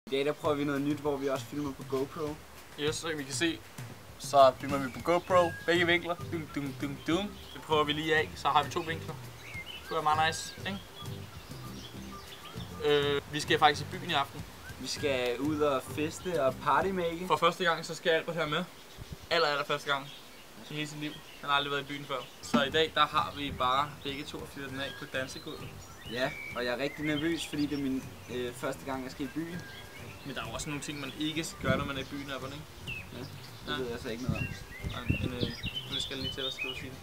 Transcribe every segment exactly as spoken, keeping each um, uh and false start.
I dag der prøver vi noget nyt, hvor vi også filmer på GoPro. Yes, så vi kan se, så filmer vi på GoPro, begge vinkler. Dum, dum, dum, dum. Det prøver vi lige af, så har vi to vinkler. Det er meget nice, ikke? Øh, vi skal faktisk i byen i aften. Vi skal ud og feste og partymake. For første gang, så skal Albert her med. Aller, aller første gang i hele sit liv. Han har aldrig været i byen før. Så i dag, der har vi bare begge to fyret den af på dansegulvet. Ja, og jeg er rigtig nervøs, fordi det er min øh, første gang, jeg skal i byen. Men der er jo også nogle ting, man ikke skal gøre, når man er i byen, Albert, ikke? Ja, det ja. ved jeg altså ikke noget om. Nej, men øh, nu skal jeg lige til at skrive og sige det.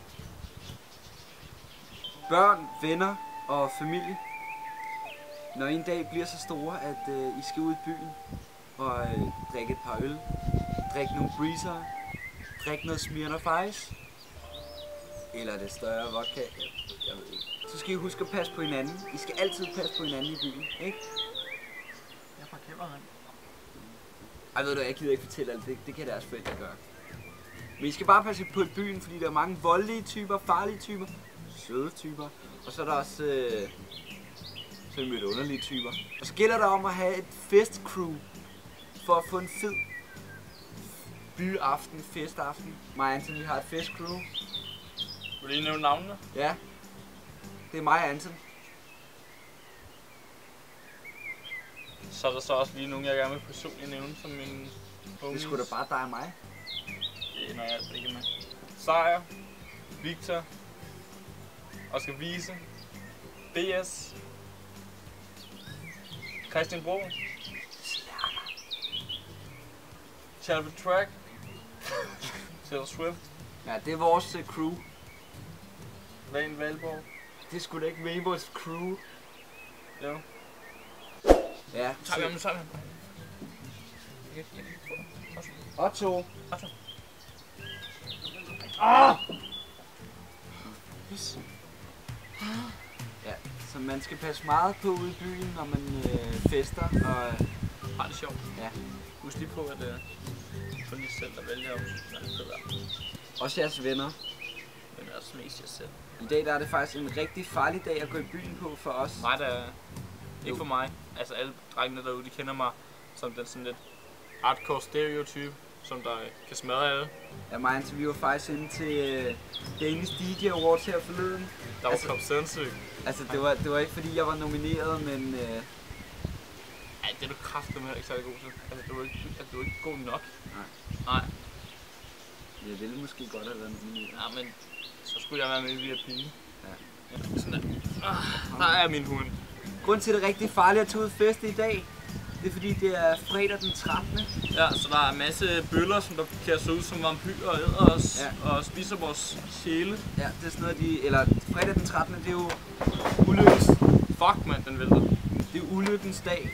Børn, venner og familie. Når en dag bliver så store, at øh, I skal ud i byen og øh, drikke et par øl, drikke nogle breezer, drikke noget Smirnoff Ice, eller det større vodka, jeg, jeg ved ikke. Så skal I huske at passe på hinanden. I skal altid passe på hinanden i byen, ikke? Jeg er fra kæmper, mand. Ej, ved du, jeg gider ikke fortælle alt det. Det kan deres forældre gøre. Men I skal bare passe på i byen, fordi der er mange voldelige typer, farlige typer, søde typer, og så er der også øh, så er I mødt underlige typer. Og så gælder det om at have et festcrew for at få en fed byaften, festaften. Mig og Anthony har et festcrew. Vil du lige nævne navnene? Ja, det er mig og Anthony. Så er der så også lige nogen, jeg gerne vil personligt nævne som min homies. Det skulle da bare dig og mig. Det er jeg ikke med. Sejr, Victor, Oscar Wiese, B S, Christian Bro, Charlie Track, Taylor Swift. Ja, det er vores uh, crew. Van Valborg. Det skulle da ikke være vores crew. Jo. Ja, Nu tager vi ham, nu tager vi ham. Otto. Otto. Ah! Yes. Ja, så man skal passe meget på ude i byen, når man øh, fester og øh, har det sjovt. Ja. Husk lige på, at det er kun jer selv, der vælger at være en fed aften. Også jeres venner. Men også mest jer selv. I dag der er det faktisk en rigtig farlig dag at gå i byen på for os. Nej, det er ikke for mig. Altså alle drengene derude, de kender mig som den sådan lidt hardcore stereotype, som der kan smadre alle. Ja, mig og vi var faktisk inde til uh, Danish D J Awards her forleden. Der var altså, sindssygt. Altså det var, det var ikke fordi jeg var nomineret, men... Uh... Ja, det er du kraftedeme ikke særlig god til. Altså du er ikke, altså, du er ikke god nok. Nej. Nej. Jeg ville måske godt have været nomineret. Ja, men så skulle jeg være med via pige. Ja. Ja, sådan der. Ah, der er min hund. Grunden til, at det er rigtig farligt at tage ud feste i dag, det er fordi det er fredag den trettende. Ja, så der er en masse bøller, som der kan se ud som vampyrer og æder os ja. Og spiser vores sjæle. Ja, det er sådan noget, de... Eller fredag den trettende, det er jo ulykkens... Fuck, mand, den vælter. Det er ulykkens dag.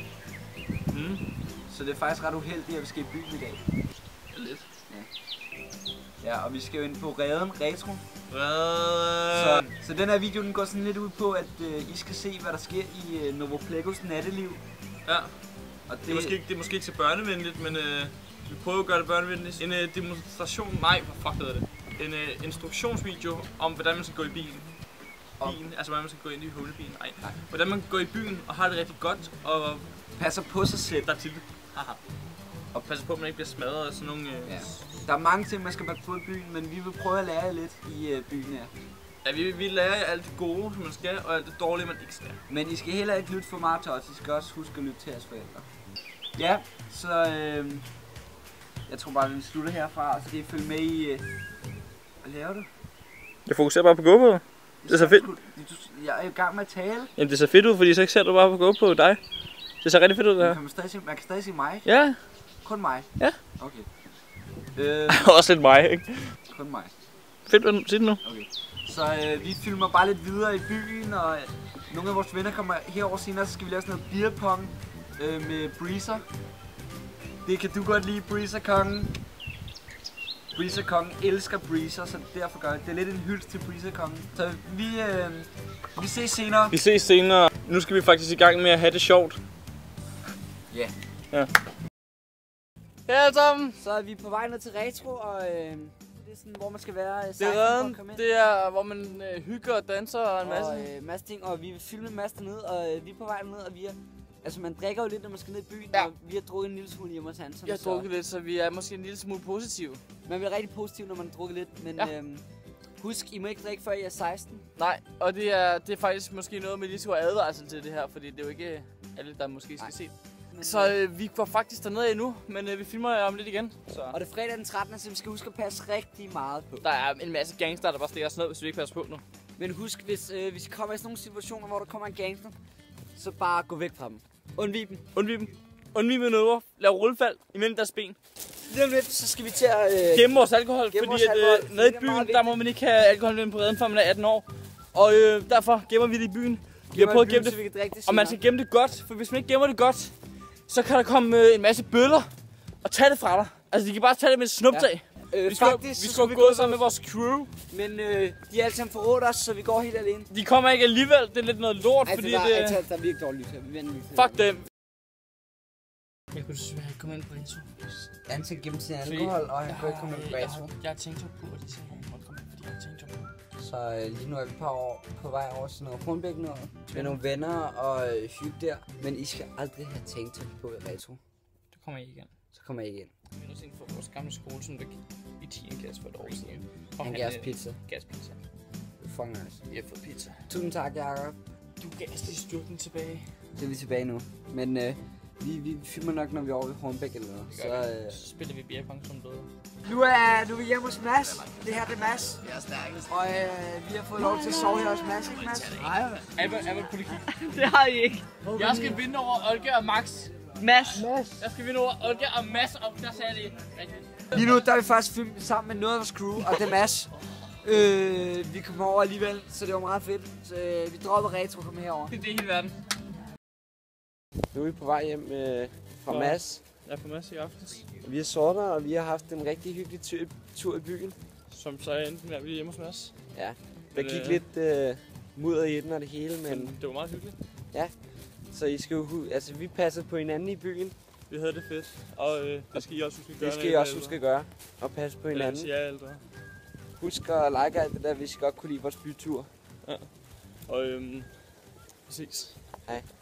Mm. Så det er faktisk ret uheldigt, at vi skal i byen i dag. Ja, lidt. Ja. Ja, og vi skal jo ind på Reden Retro. Reden. Så, så den her video, den går sådan lidt ud på, at øh, I skal se, hvad der sker i øh, Novoplegos natteliv. Ja. Og det, det, er måske ikke, det er måske ikke så børnevenligt, men øh, vi prøver at gøre det børnevenligt. En øh, demonstration, nej, hvad fuck hedder det? En øh, instruktionsvideo om, hvordan man skal gå i bilen. Bilen, altså hvordan man skal gå ind i hulebilen. Nej. nej. Hvordan man kan gå i byen og har det rigtig godt og passer på sig selv. Der er til det. Haha. Og passer på, at man ikke bliver smadret af sådan nogle... Øh... Ja. Der er mange ting, man skal passe på i byen, men vi vil prøve at lære jer lidt i øh, byen her. Ja, vi, vi lærer jer alt det gode, som man skal, og alt det dårlige, man ikke skal. Men I skal heller ikke lytte for meget til os. I skal også huske at lytte til jeres forældre. Ja, så øh, jeg tror bare, at vi slutter herfra, og så kan I følge med i... Øh, hvad laver du? Jeg fokuserer bare på GoPro. Det er så fedt. Jeg er i gang med at tale. Jamen det ser fedt ud, fordi så ser du bare på GoPro dig. Det ser rigtig fedt ud der. Kan man, stadig se, man kan stadig se mig? Ja. Kun mig? Ja. Okay. Øh, også lidt mig, ikke? Kun mig. Fedt, sig det nu. Okay. Så øh, vi filmer bare lidt videre i byen, og øh, nogle af vores venner kommer herover senere, så skal vi lave sådan noget beer pong øh, med breezer. Det kan du godt lide, breezer kongen. Breezer kongen elsker breezer, så derfor gør det. Det er lidt en hyldest til breezer kongen. Så vi, øh, vi ses senere. Vi ses senere. Nu skal vi faktisk i gang med at have det sjovt. Ja. Yeah. Ja. Hej alle sammen. Så er vi på vej ned til Retro, og øh, det er sådan, hvor man skal være seksten det er for at komme ind. Det er, hvor man øh, hygger og danser og en masse. Og øh, masse ting, og vi vil filme en masse dernede, og øh, vi er på vej ned, og vi er Altså man drikker jo lidt, når man skal ned i byen, Ja. og vi har drukket en lille smule hjemme hos Hansen. Jeg har drukket lidt, så vi er måske en lille smule positive. Man bliver rigtig positiv, når man har drukket lidt, men Ja. øhm, husk, I må ikke drikke før I er seksten. Nej, og det er, det er faktisk måske noget med lige så advarsel til det her, fordi det er jo ikke alle, der måske skal Nej. se det. Men, Så øh, vi går faktisk dernede endnu, men øh, vi filmer om lidt igen. Så. Og det er fredag den trettende, så vi skal huske at passe rigtig meget på. Der er en masse gangster, der bare stikker os ned, hvis vi ikke passer på nu. Men husk, hvis, øh, hvis I kommer i sådan nogle situationer, hvor der kommer en gangster, så bare gå væk fra dem. Undvig dem. Undvig dem. Undvig manøvrer. Lav rullefald imellem deres ben. Lige om lidt, så skal vi til at... Øh, Gemme vores alkohol, Gemme fordi vores at, alkohol, øh, nede i det er byen, meget der må man ikke have alkohol med på redden, før man er atten år. Og øh, derfor gemmer vi det i byen. Vi har prøvet at gemme så vi det, kan drikke det og man skal gemme det godt, for hvis man ikke gemmer det godt, så kan der komme øh, en masse bøller og tage det fra dig. Altså, de kan bare tage det med et snuptag. Øh, Vi skal, faktisk, vi så skal vi gå gå sammen med vores crew. Men øh, de er alle sammen forrådt os, så vi går helt alene. De kommer ikke alligevel, det er lidt noget lort, Ej, fordi det, der, det... altså, der er virkelig dårligt her. Vi vender lige til Fuck dem. Jeg kunne desværre ikke komme ind på Retro. Han skal gemme sin Fordi alkohol, og han jeg kunne ikke komme har- ind på jeg Retro. har- Jeg har tænkt på, at de sagde, at jeg måtte komme ind, fordi jeg har tænkt på. Så øh, lige nu er vi på, over, på vej over sådan noget Hornbæk noget. Med nogle venner og øh, hygge der. Men I skal aldrig have tænkt på i Retro. Det kommer jeg ikke igen. Så kommer I igen. Vi er også inde for vores gamle skole, som væk i tiende klasse for et år siden. Og Han gav os øh, pizza. gav os pizza. Det er fucking nice. Vi har fået pizza. Tusind tak, Jacob. Du gav os lige styrken tilbage. Det er vi tilbage nu. Men øh, vi, vi filmer nok, når vi er over ved Hornbæk eller noget. Så, øh, Så spiller vi beerpong som døde. nu, er, nu er vi hjemme hos Mads. Det her det er Mads. Og øh, vi har fået lov til at sove her hos Mads, ikke Mads? Nej, Albert, Albert, kunne kigge. Det har I ikke. Jeg skal vinde over Olga og Max. Mads. Jeg skal vinde over Olga og Mads, og der sagde det rigtigt. Lige nu der er vi faktisk filmet sammen med noget af vores crew, og det er Mads. Øh, vi kommer over alligevel, så det var meget fedt. Så øh, vi droppede Retro og kom herover. Det er det hele verden. Nu er vi på vej hjem øh, fra Ja. Mads. Jeg er på Mads i aftens. Vi er sorter, og vi har haft en rigtig hyggelig tur, tur i byen. Som så endte med at vi er hjemme hos Mads. Ja, der Men, gik øh, lidt øh, mudder i den og det hele, men Men det var meget hyggeligt. så I skal jo, hu- altså vi passede på hinanden i byen. Vi havde det fedt. Og øh, det skal I også huske at gøre. Det skal I også huske at gøre, og passe på hinanden. Ja, ældre. Husk at like alt det der, hvis I godt kunne lide vores bytur. Og øhm, præcis. Hej.